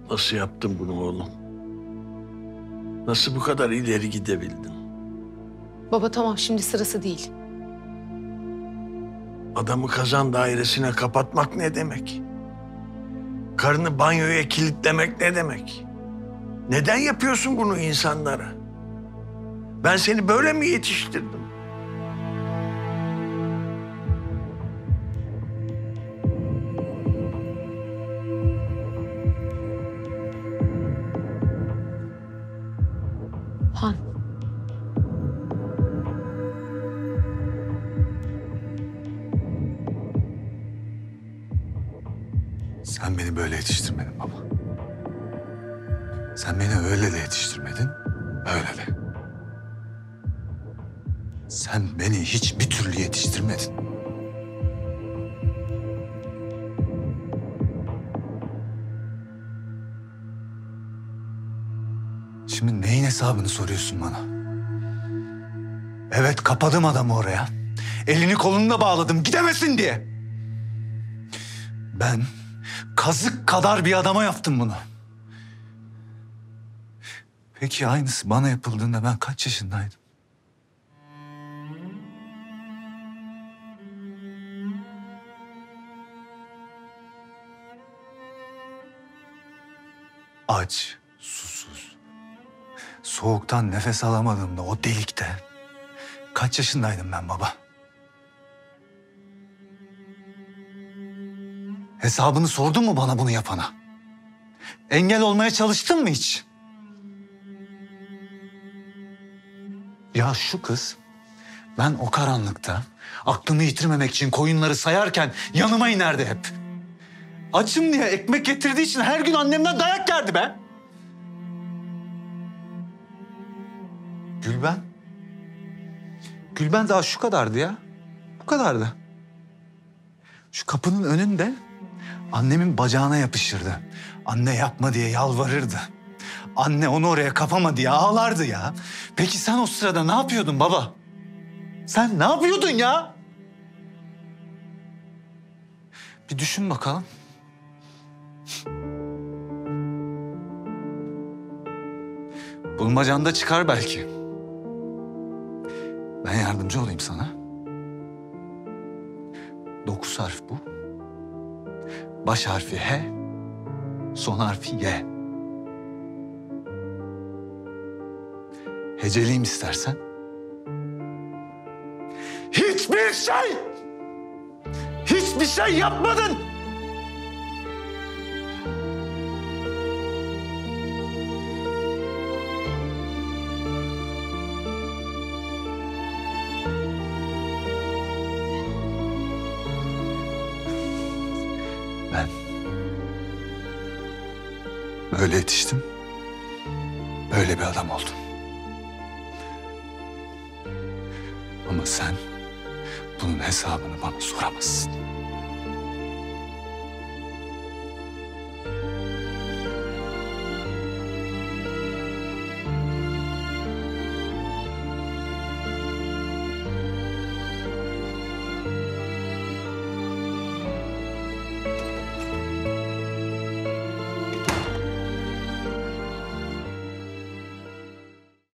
Nasıl yaptın bunu oğlum? Nasıl bu kadar ileri gidebildin? Baba tamam, şimdi sırası değil. Adamı kazan dairesine kapatmak ne demek? Karını banyoya kilitlemek ne demek? Neden yapıyorsun bunu insanlara? Ben seni böyle mi yetiştirdim? Han, Sen beni böyle yetiştirmedin baba. Sen beni öyle de yetiştirmedin, öyle de. Sen beni hiçbir türlü yetiştirmedin. Şimdi neyin hesabını soruyorsun bana? Evet, kapadım adamı oraya. Elini kolunu da bağladım, gidemesin diye. Ben kazık kadar bir adama yaptım bunu. Peki aynısı bana yapıldığında ben kaç yaşındaydım? Aç, susuz, soğuktan nefes alamadığımda o delikte kaç yaşındaydım ben baba? Hesabını sordun mu bana bunu yapana? Engel olmaya çalıştın mı hiç? Ya şu kız, ben o karanlıkta aklını yitirmemek için koyunları sayarken yanıma inerdi hep. Açım diye ekmek getirdiği için her gün annemden dayak yerdi be. Gülben. Gülben daha şu kadardı ya. Bu kadardı. Şu kapının önünde annemin bacağına yapışırdı. Anne yapma diye yalvarırdı. Anne onu oraya kapama diye ağlardı ya. Peki sen o sırada ne yapıyordun baba? Sen ne yapıyordun ya? Bir düşün bakalım. Bulmacan da çıkar belki. Ben yardımcı olayım sana. 9 harf bu. Baş harfi H, son harfi Y. Heceleyeyim istersen. Hiçbir şey yapmadın. Ben böyle yetiştim, böyle bir adam oldum. Ama sen bunun hesabını bana soramazsın.